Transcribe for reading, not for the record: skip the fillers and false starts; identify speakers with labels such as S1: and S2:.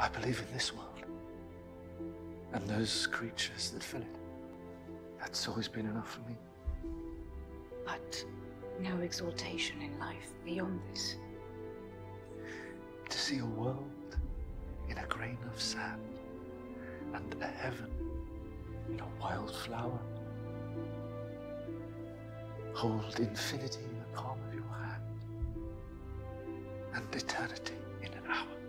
S1: I believe in this world and those creatures that fill it. That's always been enough for me.
S2: But no exaltation in life beyond this.
S1: To see a world in a grain of sand and a heaven in a wild flower. Hold infinity in the palm of your hand and eternity in an hour.